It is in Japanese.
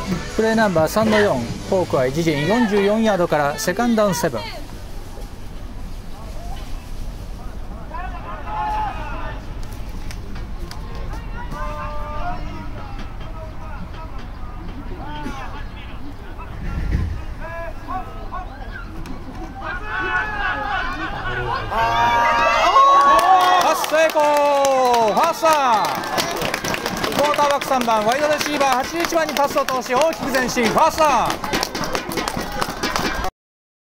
プレーナンバー3の4、フォークは自陣44ヤードからセカンドダウン7。パス成功、ファーストダウン。クォーターバック3番ワイドレシーバー81番にパスを通し大きく前進、ファーストダウン。